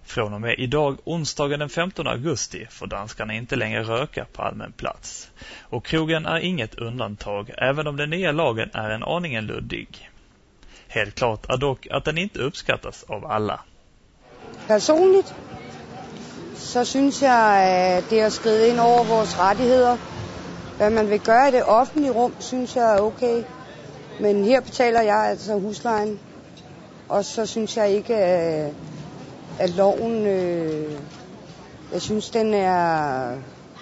Från och med idag, onsdagen den 15 augusti, får danskarna inte längre röka på allmän plats. Och krogen är inget undantag, även om den nya lagen är en aningen luddig. Helt klart är dock att den inte uppskattas av alla. Personligt så synes jeg, at det er skridt ind over vores rettigheder. Hvad man vil gøre i det offentlige rum, synes jeg er okay. Men her betaler jeg altså huslejen. Og så synes jeg ikke, at loven, jeg synes, den er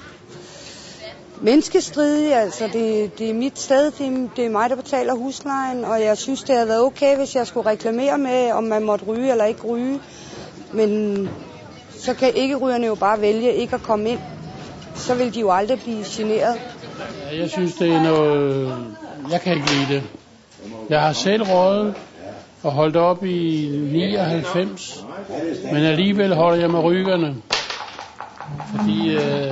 menneskestridig. Altså, det er mit sted, det er mig, der betaler huslejen. Og jeg synes, det havde været okay, hvis jeg skulle reklamere med, om man måtte ryge eller ikke ryge. Men så kan ikke-rygerne jo bare vælge ikke at komme ind. Så vil de jo aldrig blive generet. Jeg synes, det er noget... Jeg kan ikke lide det. Jeg har selv røget og holdt op i 99. Men alligevel holder jeg med rygerne. Fordi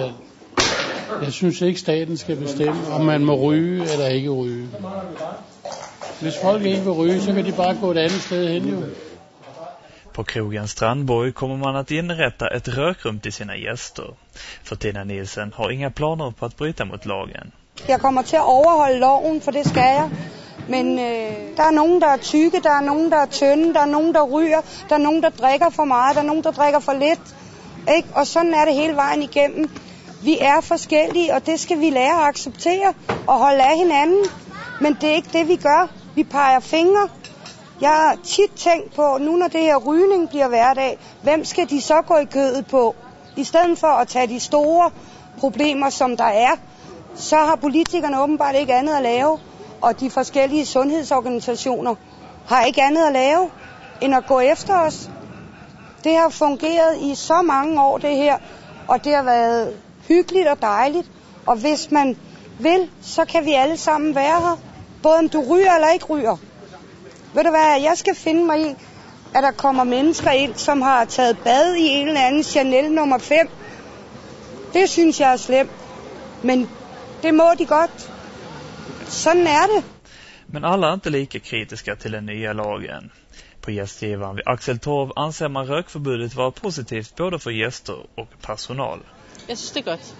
jeg synes ikke, staten skal bestemme, om man må ryge eller ikke ryge. Hvis folk ikke vil ryge, så kan de bare gå et andet sted hen jo. På krogen Strandborg kommer man att inrätta ett rökrum till sina gäster. För Tina Nielsen har inga planer på att bryta mot lagen. Jeg kommer til at overholde loven, for det skal jeg. Men der er nogen, der er tykke, der er nogen, der er tynde, der er nogen, der ryger, der er nogen, der drikker for meget, der er nogen, der drikker for lidt. Ikke? Og sådan er det hele vejen igennem. Vi er forskellige, og det skal vi lære at acceptere og holde af hinanden. Men det er ikke det, vi gør. Vi peger fingre. Jeg har tit tænkt på, nu når det her rygning bliver hverdag, hvem skal de så gå i kødet på? I stedet for at tage de store problemer, som der er, så har politikerne åbenbart ikke andet at lave, og de forskellige sundhedsorganisationer har ikke andet at lave, end at gå efter os. Det har fungeret i så mange år, det her, og det har været hyggeligt og dejligt, og hvis man vil, så kan vi alle sammen være her, både om du ryger eller ikke ryger. Ved du hvad, jeg skal finde mig i, at der kommer mennesker ind, som har taget bad i en eller anden Chanel nummer 5. Det synes jeg er slemt, men det må de godt. Sådan är det. Men alla är inte lika kritiska till den nya lagen. På gästgivaren vid Axeltorv anser man rökförbudet vara positivt både för gäster och personal. Jag synes det är gott.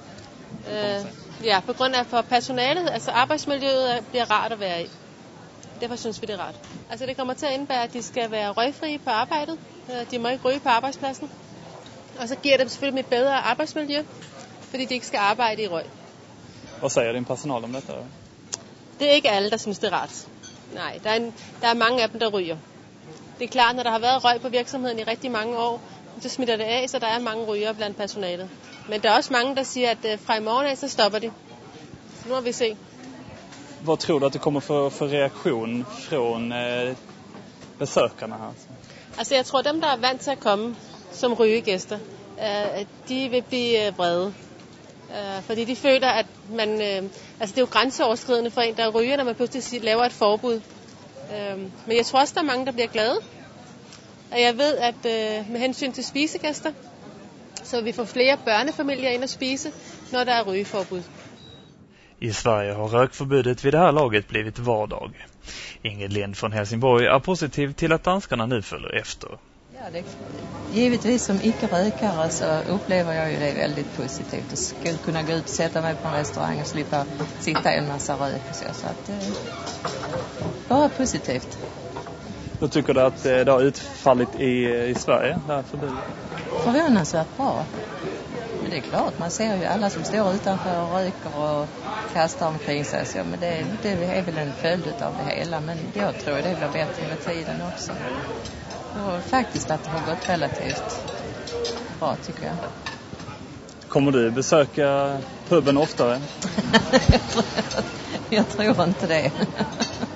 Ja, på grund af for personalet, altså arbejdsmiljøet bliver rart at være i. Derfor synes vi det er rart. Altså det kommer til at indebære, at de skal være røgfrie på arbejdet. De må ikke ryge på arbejdspladsen. Og så giver det selvfølgelig et bedre arbejdsmiljø, fordi de ikke skal arbejde i røg. Vad säger din personal om detta? Det er ikke alle, der synes det er rart. Nej, der er mange af dem, der ryger. Det er klart, når der har været røg på virksomheden i rigtig mange år, så smitter det af, så der er mange ryger blandt personalet. Men der er også mange, der siger, at fra i morgen af, så stopper de. Så nu må vi se. Vad tror du att det kommer för reaktion från besökarna här? Altså jeg tror, dem, der er vant til at komme som rygegæster, de vil blive vrede. Fordi de føler, at man... altså det er jo grænseoverskridende for en, der ryger, når man pludselig laver et forbud. Men jeg tror også, der er mange, der bliver glade. Og jeg ved, at med hensyn til spisegæster, så vi får flere børnefamilier ind at spise, når der er rygeforbud. I Sverige har rökförbudet vid det här laget blivit vardag. Ingrid Lind från Helsingborg är positiv till att danskarna nu följer efter. Ja, det, givetvis som icke-rökare så upplever jag ju det väldigt positivt. Jag skulle kunna gå ut och sätta mig på en restaurang och slippa sitta i en massa rök och så att bara positivt. Då tycker du att det har utfallit i Sverige, det här förbudet? Förvånansvärt bra. Men det är klart, man ser ju alla som står utanför och röker och kastar omkring sig. Så, men det är väl en följd av det hela. Men jag tror det blir bättre med tiden också. Och faktiskt att det har gått relativt bra tycker jag. Kommer du besöka puben oftare? Jag tror inte det.